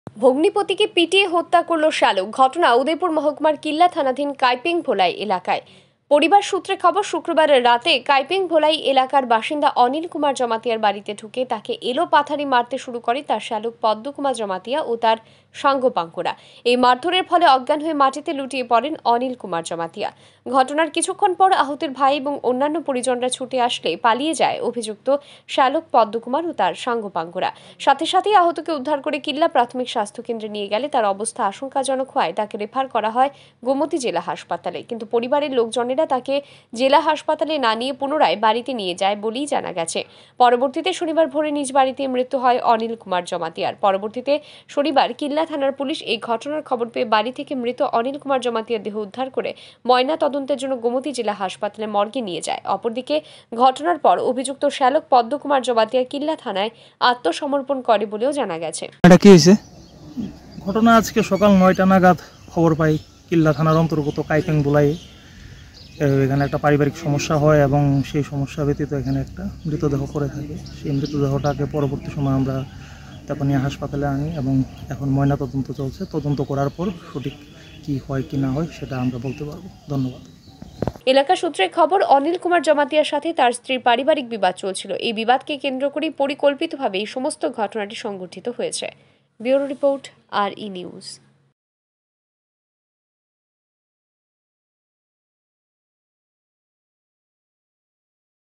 ভগ্নিপতিকে পিটিয়ে হত্যা করল শ্যালক। ঘটনা উদয়পুর মহকুমার কিল্লা থানাধীন কাইপিং ভোলাই এলাকায়। পরিবার সূত্রে খবর, শুক্রবার রাতে কাইপিং ভোলাই এলাকার বাসিন্দা অনিল কুমার জমাতিয়ার বাড়িতে ঢুকে তাকে এলো পাথারি মারতে শুরু করে তার শ্যালক পদ্মকুমার জমাতিয়া ও তার সাঙ্গপাঙ্গরা। এই মারধরের ফলে অজ্ঞান হয়ে মাটিতে লুটিয়ে পড়েন অনিল কুমার জমাতিয়া। ঘটনার কিছুক্ষণ পর আহতের ভাই এবং অন্যান্য পরিজনরা ছুটে আসলে পালিয়ে যায় অভিযুক্ত শ্যালক পদ্মকুমার ও তার সাঙ্গপাঙ্গরা। সাথে সাথেই আহতকে উদ্ধার করে কিল্লা প্রাথমিক স্বাস্থ্য কেন্দ্রে নিয়ে গেলে তার অবস্থা আশঙ্কাজনক হওয়ায় তাকে রেফার করা হয় গোমতী জেলা হাসপাতালে। কিন্তু পরিবারের লোকজনেরা তাকে জেলা হাসপাতালে না নিয়ে পুনরায় বাড়িতে নিয়ে যায় বলেই জানা গেছে। পরবর্তীতে শনিবার ভোরে নিজ বাড়িতে মৃত্যু হয় অনিল কুমার জমাতিয়ার। পরবর্তীতে শনিবার কিল্লা থানার পুলিশ এই ঘটনার খবর পেয়ে বাড়ি থেকে মৃত অনিল কুমার জমাতিয়ার দেহ উদ্ধার করে ময়না তদন্তের জন্য গোমতী জেলা হাসপাতালে মর্গে নিয়ে যায়। অপরদিকে ঘটনার পর অভিযুক্ত শ্যালক পদ্মকুমার জমাতিয়া কিল্লা থানায় আত্মসমর্পণ করে বলেও জানা গেছে। এটা কি হয়েছে? ঘটনা আজকে সকাল 9টা নাগাদ খবর পাই কিল্লা থানার অন্তর্গত কাইপিং ভোলাই এখানে একটা পারিবারিক সমস্যা হয় এবং সেই সমস্যা ব্যতীত এখানে একটা মৃতদেহ পড়ে থাকে। সেই মৃতদেহটাকে পরবর্তী সময় আমরা তারপর হাসপাতালে আনি এবং এখন ময়না তদন্ত চলছে। তদন্ত করার পর সঠিক কি হয় কি না হয় সেটা আমরা বলতে পারবো। ধন্যবাদ। এলাকা সূত্রে খবর, অনিল কুমার জমাতিয়ার সাথে তার স্ত্রীর পারিবারিক বিবাদ চলছিল। এই বিবাদকে কেন্দ্র করে পরিকল্পিতভাবে এই সমস্ত ঘটনাটি সংঘটিত হয়েছে। Bureau report, RE news.